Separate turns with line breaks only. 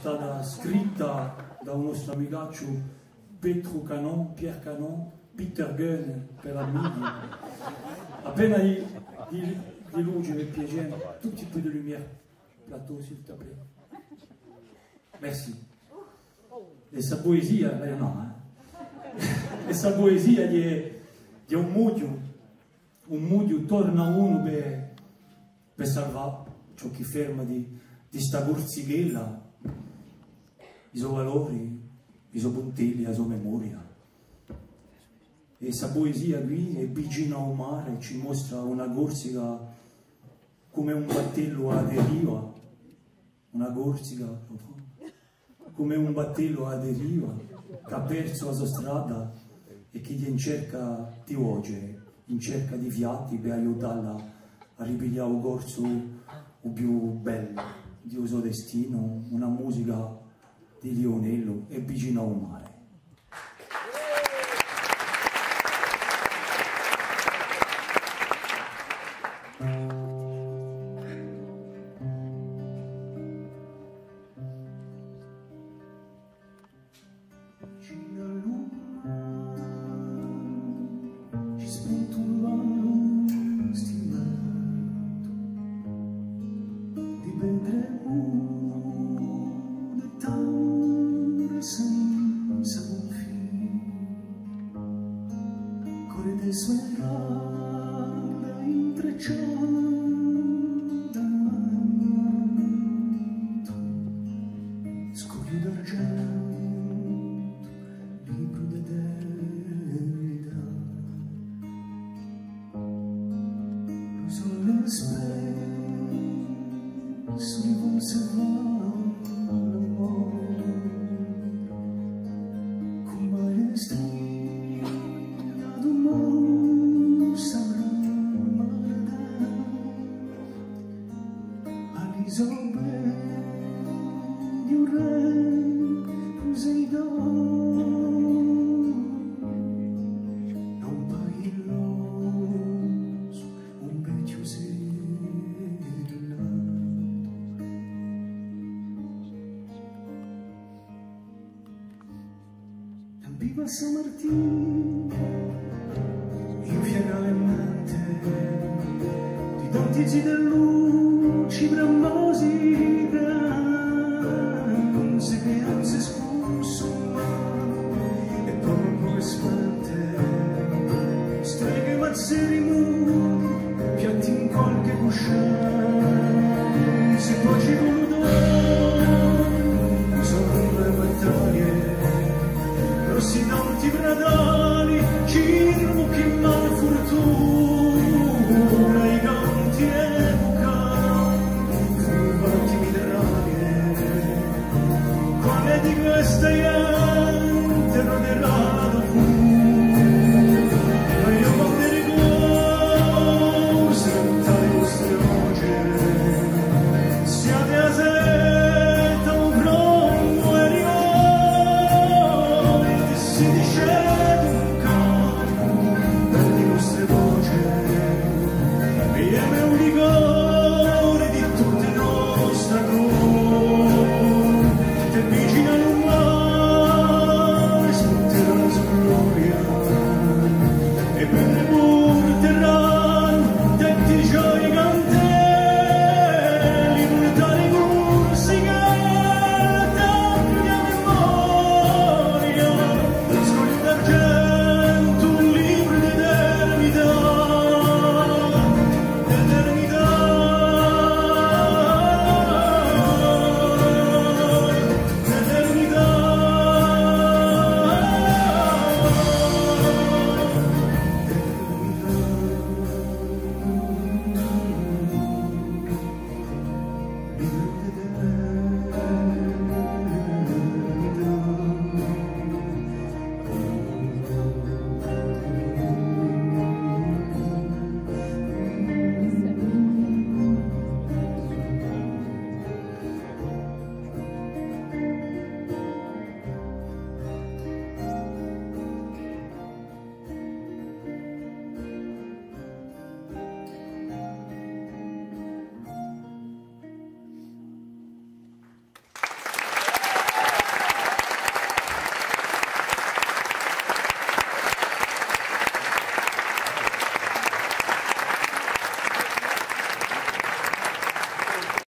stata scritta da un nostro amigaccio Pietro Canon, Pierre Canon, Peter Gunn per amici. Appena di luce per piacere, tout petit peu de lumière, plateau s'il te plaît. Merci. E sa poesia, no, e sa poesia di un mudio torna uno per salvare ciò che ferma di sta corsighella, i suoi valori, i suoi puntelli, la sua memoria. E sa poesia qui è vicino al mare, ci mostra una Corsica come un battello a deriva, una Corsica come un battello a deriva che ha perso la sua strada e che gli in cerca di voce, in cerca di fiati per aiutarla a ripigliare un corso più bello di suo destino, una musica di Lionello e vicino al mare.
Viva San Martino, infiera le mente di dottici del luci bramosi, grandi creanze sconsumate e poco spante, streghe mazzeri muti, pianti in qualche cuscione, se poi ci voluto sono le battaglie. Si non ti bradò